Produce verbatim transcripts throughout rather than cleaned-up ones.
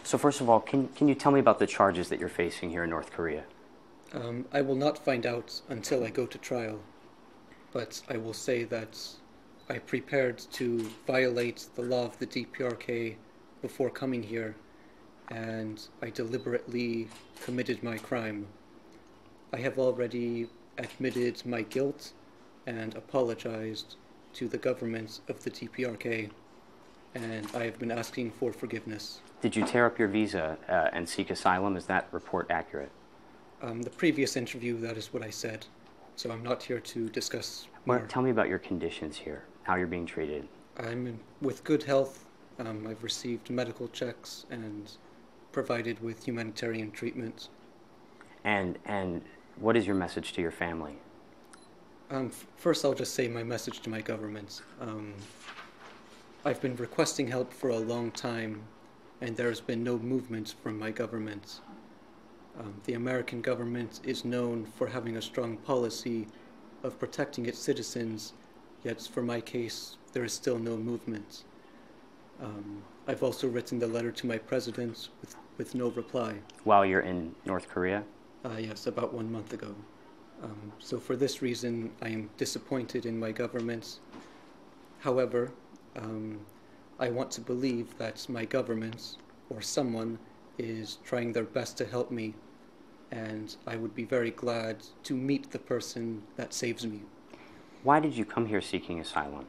So first of all, can, can you tell me about the charges that you're facing here in North Korea? Um, I will not find out until I go to trial, but I will say that I prepared to violate the law of the D P R K before coming here, and I deliberately committed my crime. I have already admitted my guilt and apologized to the government of the D P R K, and I have been asking for forgiveness. Did you tear up your visa uh, and seek asylum? Is that report accurate? Um, the previous interview, that is what I said, so I'm not here to discuss more. Well, tell me about your conditions here, how you're being treated. I'm in, with good health. Um, I've received medical checks and provided with humanitarian treatment. And, and what is your message to your family? Um, f- first, I'll just say my message to my government. Um, I've been requesting help for a long time, and there's been no movement from my government. Um, the American government is known for having a strong policy of protecting its citizens, yet for my case, there is still no movement. Um, I've also written the letter to my president with, with no reply. While you're in North Korea? Uh, yes, about one month ago. Um, so for this reason, I am disappointed in my government. However, um, I want to believe that my government or someone is trying their best to help me, and I would be very glad to meet the person that saves me. Why did you come here seeking asylum?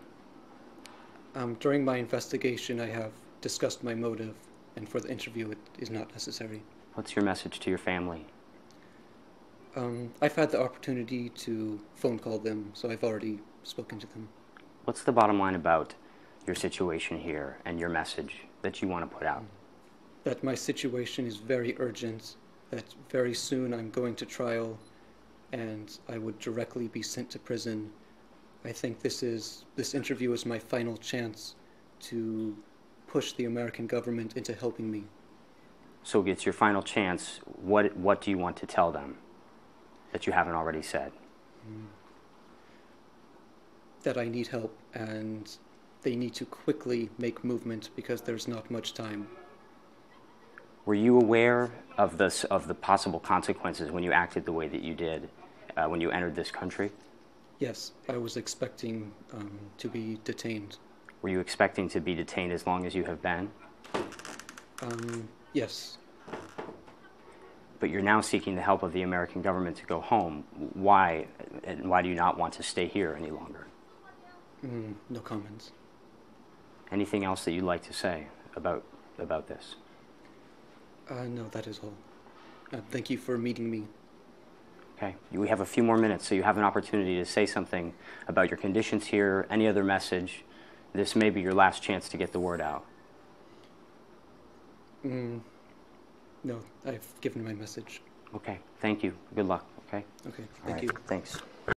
Um, during my investigation, I have discussed my motive, and for the interview, it is not necessary. What's your message to your family? Um, I've had the opportunity to phone call them, so I've already spoken to them. What's the bottom line about your situation here and your message that you want to put out? That my situation is very urgent, that very soon I'm going to trial, and I would directly be sent to prison. I think this is this interview is my final chance to push the American government into helping me. So it's your final chance. What, what do you want to tell them that you haven't already said? Mm. That I need help, and they need to quickly make movement because there's not much time. Were you aware of this, of the possible consequences when you acted the way that you did uh, when you entered this country? Yes, I was expecting um, to be detained. Were you expecting to be detained as long as you have been? Um, yes. But you're now seeking the help of the American government to go home. Why? And why do you not want to stay here any longer? Mm, no comments. Anything else that you'd like to say about, about this? Uh, no, that is all. Uh, thank you for meeting me. Okay. We have a few more minutes, so you have an opportunity to say something about your conditions here, any other message. This may be your last chance to get the word out. Mm, no, I've given my message. Okay. Thank you. Good luck. Okay? Okay, All thank right. you. Thanks.